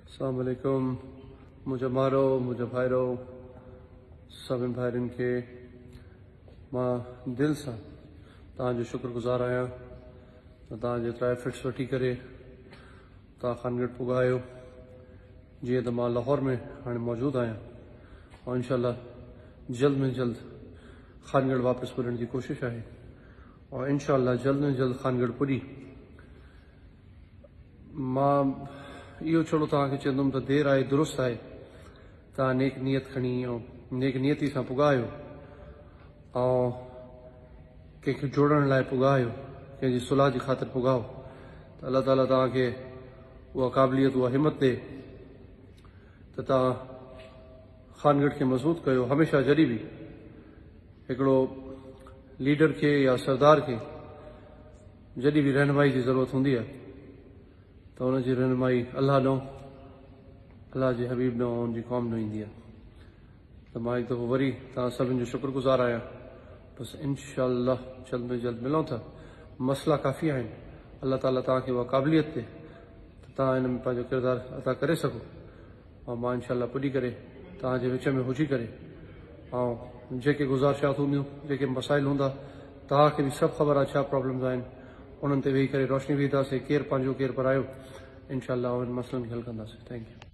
السلام علیکم. مجھے مارو مجھے بھائرو سبن بھائرن کے ماں دل سے تاج شکر گزار آیا تاج ایفٹس وٹی کرے تا خانگڑھ پگاयो جی تو ماں لاہور میں ہاں موجود آیا اور انشاءاللہ جلد میں جلد خانگڑھ واپس پڑھنے کی کوشش ہے اور انشاءاللہ جلد میں جلد خانگڑھ پڑھی. ماں یہ چھوڑو تاکہ چندم تو دیر آئے درست آئے تا نیک نیت کھنی اور نیک نیتی سے پگاयो اور کہ جوڑن لائے پگاयो کہ جی صلاح کی خاطر پگاؤ تو اللہ تعالیٰ تاکہ کے وہ قابلیت وہ ہمت دے تو تا خانگڑھ کے مضبوط کرو. ہمیشہ جڑی بھی ایکڑو لیڈر کے یا سردار کے جڑی بھی رہنمائی کی ضرورت ہوندی ہے تو ان کی رہنمائی اللہ نو اللہ کے حبیب نو ان کی قوم نو ایندی ہے. تو میں ایک دفعہ وری تا سبن جو شکر گزار آیا. بس انشاءاللہ جلد میں جلد ملوں تھا. مسئلہ کافی ہیں اللہ تعالیٰ تاکہ وہ قابلیت دے تا ان میں پانچو کردار عطا کرے سکو اور ماں انشاءاللہ پڑھی کرے تا جے وچ میں ہوجی کرے اور جے گزارشات ہوں جے مسائل ہوں تاکہ بھی سب خبر اچھا پرابلمز آئیں انہوں تے وہی کرے روشنی بھی دا سے کیر پانچو کیر پر آئو انشاءاللہ ان مسئلوں کی حل کرنا سے. Thank you.